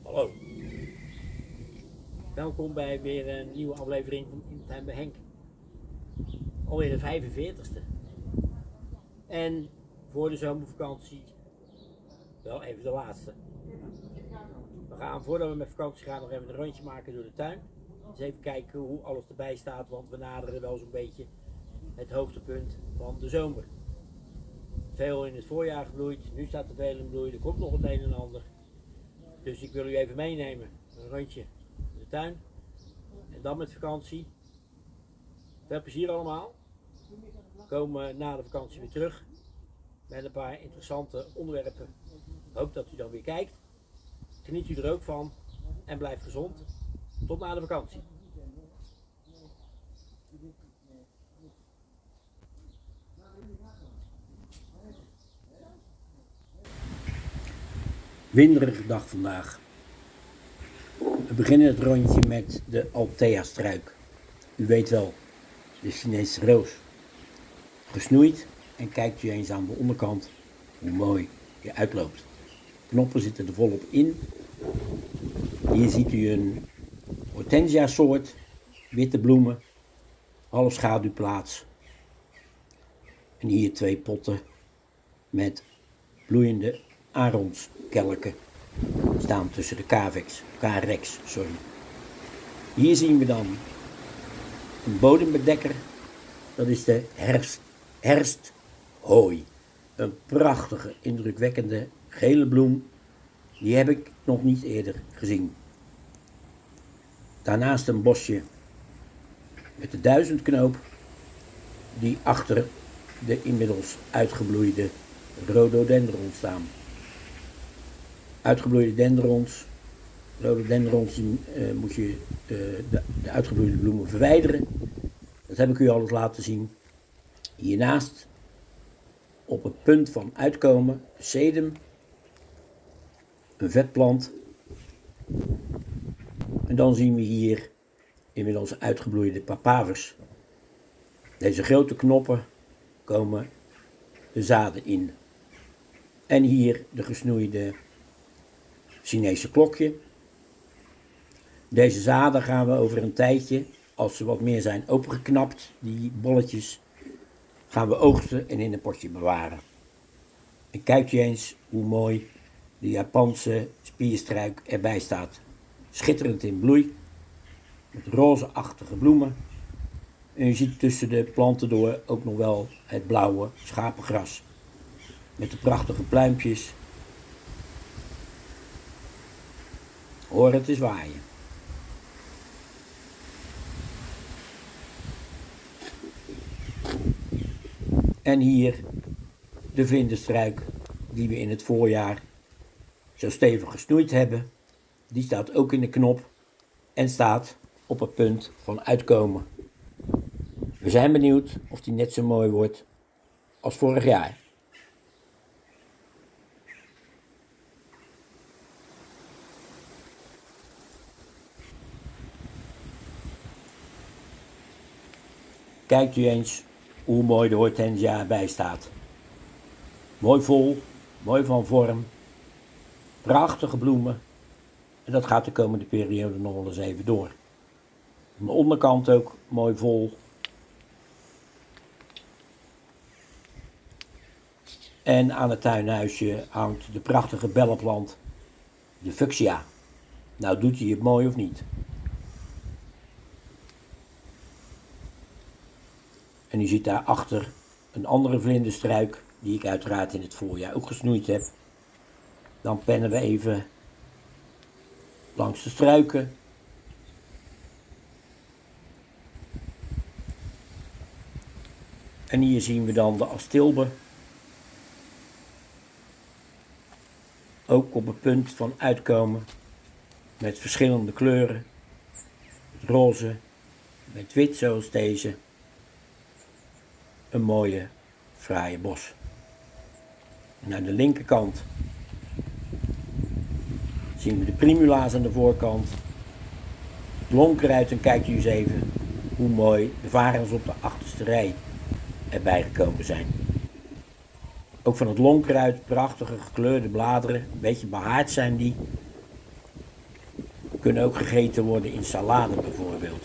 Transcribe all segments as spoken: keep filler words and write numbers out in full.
Hallo. Welkom bij weer een nieuwe aflevering van In de Tuin bij Henk. Alweer de vijfenveertigste. En voor de zomervakantie wel even de laatste. We gaan voordat we met vakantie gaan nog even een rondje maken door de tuin. Dus even kijken hoe alles erbij staat, want we naderen wel zo'n beetje het hoogtepunt van de zomer. Veel in het voorjaar gebloeid, nu staat er veel in bloei, er komt nog het een en ander. Dus ik wil u even meenemen, een rondje in de tuin. En dan met vakantie. Veel plezier allemaal. We komen na de vakantie weer terug met een paar interessante onderwerpen. Ik hoop dat u dan weer kijkt. Geniet u er ook van en blijf gezond. Tot na de vakantie. Winderige dag vandaag. We beginnen het rondje met de Althea struik. U weet wel, de Chinese roos. Gesnoeid en kijkt u eens aan de onderkant hoe mooi die uitloopt. De knoppen zitten er volop in. Hier ziet u een hortensia soort, witte bloemen, half schaduwplaats. En hier twee potten met bloeiende aronskelken staan tussen de cavex, carex, sorry. Hier zien we dan een bodembedekker, dat is de herfst, herfsthooi. Een prachtige, indrukwekkende gele bloem, die heb ik nog niet eerder gezien. Daarnaast een bosje met de duizendknoop, die achter de inmiddels uitgebloeide rhododendron staan. Uitgebloeide dendrons, rhododendrons uh, moet je uh, de, de uitgebloeide bloemen verwijderen. Dat heb ik u al eens laten zien. Hiernaast, op het punt van uitkomen, sedum, een vetplant. En dan zien we hier inmiddels uitgebloeide papavers. Deze grote knoppen komen de zaden in. En hier de gesnoeide Chinese klokje. Deze zaden gaan we over een tijdje, als ze wat meer zijn opengeknapt, die bolletjes, gaan we oogsten en in een potje bewaren. En kijkt u eens hoe mooi de Japanse spierstruik erbij staat. Schitterend in bloei, met rozeachtige bloemen. En u ziet tussen de planten door ook nog wel het blauwe schapengras. Met de prachtige pluimpjes. Hoor het eens waaien. En hier de vlinderstruik die we in het voorjaar zo stevig gesnoeid hebben. Die staat ook in de knop en staat op het punt van uitkomen. We zijn benieuwd of die net zo mooi wordt als vorig jaar. Kijkt u eens hoe mooi de hortensia erbij staat. Mooi vol, mooi van vorm, prachtige bloemen. En dat gaat de komende periode nog wel eens even door. Aan de onderkant ook mooi vol. En aan het tuinhuisje hangt de prachtige bellenplant, de fuchsia. Nou, doet hij het mooi of niet? En u ziet daarachter een andere vlinderstruik, die ik uiteraard in het voorjaar ook gesnoeid heb. Dan pennen we even langs de struiken. En hier zien we dan de astilbe. Ook op het punt van uitkomen met verschillende kleuren. Met roze, met wit zoals deze. Een mooie, fraaie bos. En aan de linkerkant zien we de primula's aan de voorkant. Het lonkruid, en kijkt u eens even hoe mooi de varens op de achterste rij erbij gekomen zijn. Ook van het lonkruid, prachtige gekleurde bladeren, een beetje behaard zijn die. Kunnen ook gegeten worden in salade bijvoorbeeld.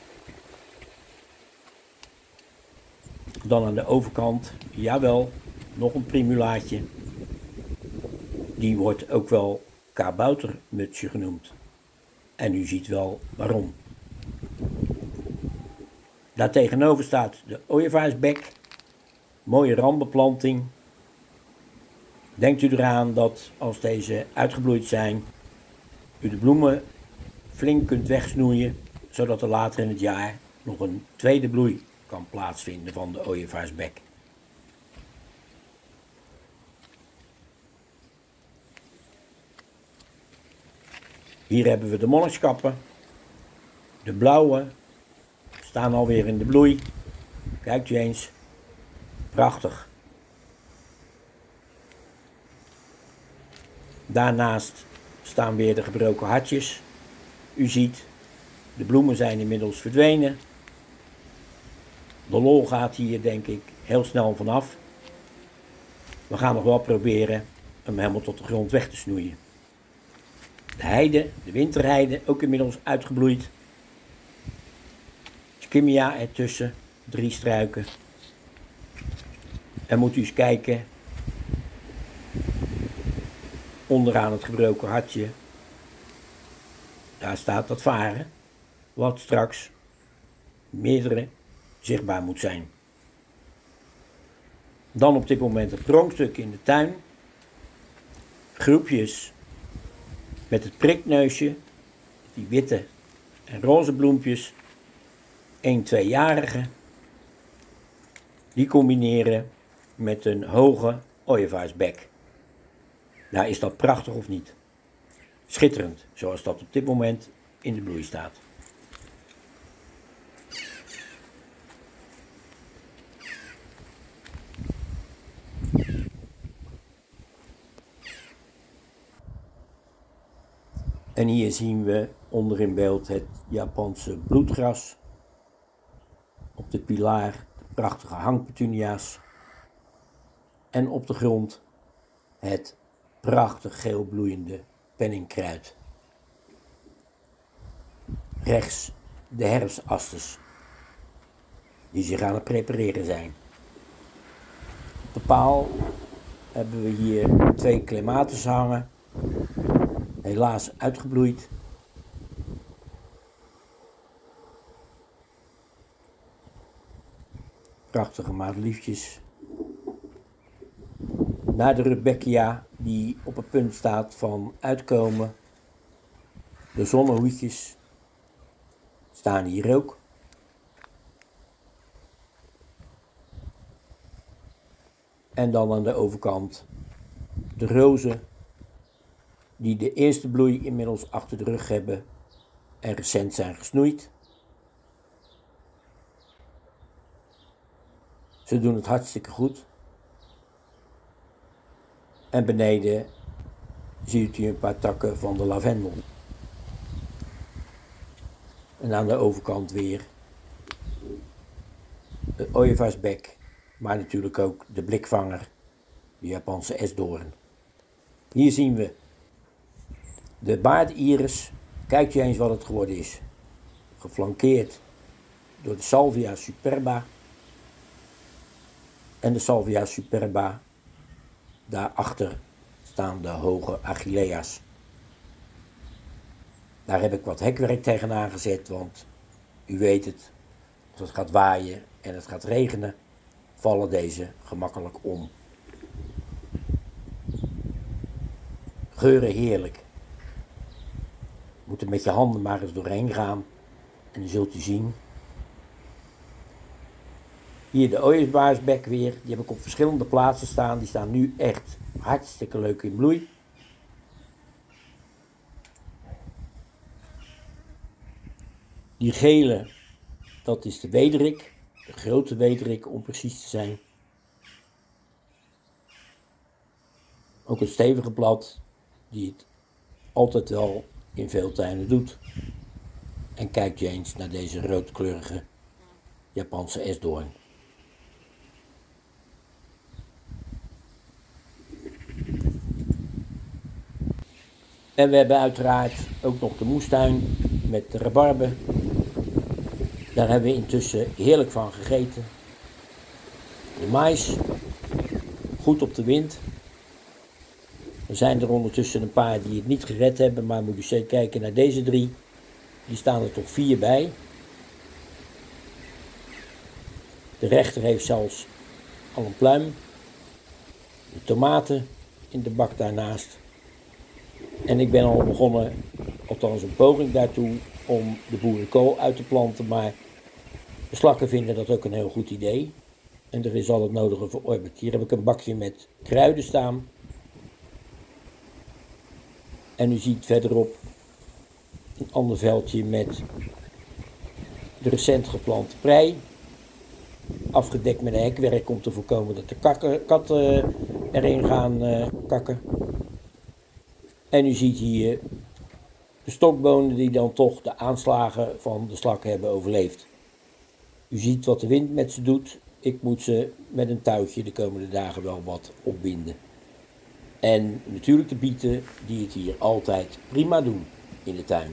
Dan aan de overkant, jawel, nog een primulaatje. Die wordt ook wel kaboutermutsje genoemd. En u ziet wel waarom. Daartegenover staat de ooievaarsbek. Mooie randbeplanting. Denkt u eraan dat als deze uitgebloeid zijn, u de bloemen flink kunt wegsnoeien, zodat er later in het jaar nog een tweede bloei kan plaatsvinden van de ooievaarsbek. Hier hebben we de monnikskappen. De blauwe staan alweer in de bloei. Kijkt u eens. Prachtig. Daarnaast staan weer de gebroken hartjes. U ziet, de bloemen zijn inmiddels verdwenen. De lol gaat hier denk ik heel snel vanaf. We gaan nog wel proberen hem helemaal tot de grond weg te snoeien. De heide, de winterheide, ook inmiddels uitgebloeid. Skimmia ertussen, drie struiken. En moet u eens kijken, onderaan het gebroken hartje, daar staat dat varen, wat straks meerdere zichtbaar moet zijn. Dan op dit moment het pronkstuk in de tuin. Groepjes met het prikneusje, die witte en roze bloempjes, een tweejarige, die combineren met een hoge ooievaarsbek. Nou, is dat prachtig of niet? Schitterend, zoals dat op dit moment in de bloei staat. En hier zien we onder in beeld het Japanse bloedgras. Op de pilaar de prachtige hangpetunia's. En op de grond het prachtig geel bloeiende penninkkruid. Rechts de herfstastes die zich aan het prepareren zijn. Op de paal hebben we hier twee clematis hangen. Helaas uitgebloeid. Prachtige madeliefjes. Naar de Rudbeckia die op het punt staat van uitkomen. De zonnehoedjes staan hier ook. En dan aan de overkant de rozen die de eerste bloei inmiddels achter de rug hebben en recent zijn gesnoeid. Ze doen het hartstikke goed. En beneden ziet u een paar takken van de lavendel. En aan de overkant weer de ooievaarsbek, maar natuurlijk ook de blikvanger, de Japanse esdoorn. Hier zien we de baardiris. Kijkt u eens wat het geworden is. Geflankeerd door de Salvia superba. En de Salvia superba. Daarachter staan de hoge Achillea's. Daar heb ik wat hekwerk tegenaan gezet, want u weet het, als het gaat waaien en het gaat regenen, vallen deze gemakkelijk om. Geuren heerlijk. Moet er met je handen maar eens doorheen gaan en dan zult u zien. Hier de ooievaarsbek weer, die heb ik op verschillende plaatsen staan. Die staan nu echt hartstikke leuk in bloei. Die gele, dat is de wederik, de grote wederik om precies te zijn. Ook een stevige blad, die het altijd wel in veel tuinen doet. En kijk je eens naar deze roodkleurige Japanse esdoorn. En we hebben uiteraard ook nog de moestuin met de rabarber. Daar hebben we intussen heerlijk van gegeten. De mais, goed op de wind. Er zijn er ondertussen een paar die het niet gered hebben, maar moet je eens kijken naar deze drie. Die staan er toch vier bij. De rechter heeft zelfs al een pluim. De tomaten in de bak daarnaast. En ik ben al begonnen, althans een poging daartoe, om de boerenkool uit te planten. Maar de slakken vinden dat ook een heel goed idee. En er is al het nodige verorberd. Hier heb ik een bakje met kruiden staan. En u ziet verderop een ander veldje met de recent geplante prei. Afgedekt met een hekwerk om te voorkomen dat de kakken, katten erin gaan uh, kakken. En u ziet hier de stokbonen die dan toch de aanslagen van de slakken hebben overleefd. U ziet wat de wind met ze doet. Ik moet ze met een touwtje de komende dagen wel wat opbinden. En natuurlijk de bieten die het hier altijd prima doen in de tuin.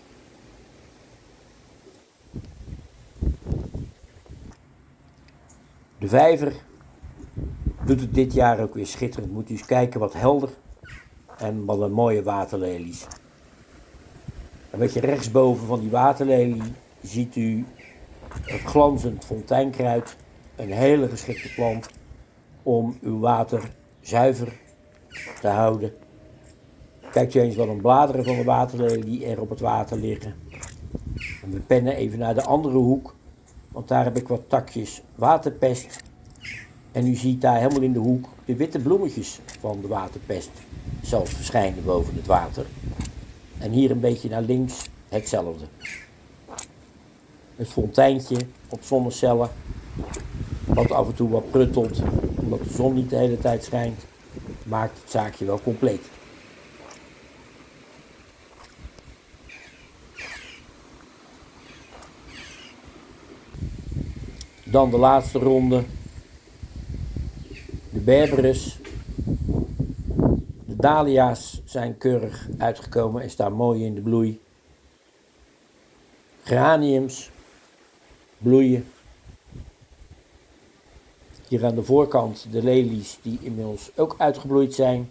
De vijver doet het dit jaar ook weer schitterend. Moet u eens kijken wat helder en wat een mooie waterlelies. Een beetje rechtsboven van die waterlelie ziet u het glanzend fonteinkruid. Een hele geschikte plant om uw water zuiver te houden. Kijkt u eens wat een bladeren van de waterlelie er op het water liggen. En we pennen even naar de andere hoek, want daar heb ik wat takjes waterpest. En u ziet daar helemaal in de hoek de witte bloemetjes van de waterpest zelfs verschijnen boven het water. En hier een beetje naar links hetzelfde. Het fonteintje op zonnecellen, wat af en toe wat pruttelt, omdat de zon niet de hele tijd schijnt, maakt het zaakje wel compleet. Dan de laatste ronde. De berberis. De dahlia's zijn keurig uitgekomen en staan mooi in de bloei. Geraniums bloeien. Hier aan de voorkant de lelies die inmiddels ook uitgebloeid zijn.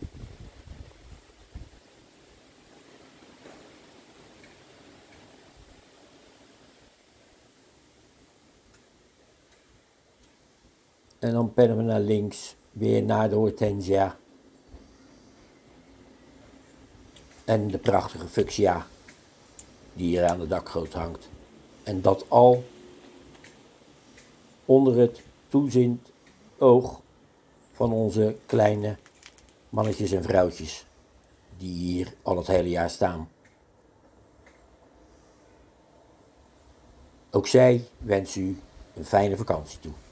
En dan pennen we naar links, weer naar de hortensia. En de prachtige fuchsia die hier aan de dakgoot hangt. En dat al onder het toeziend oog van onze kleine mannetjes en vrouwtjes die hier al het hele jaar staan. Ook zij wensen u een fijne vakantie toe.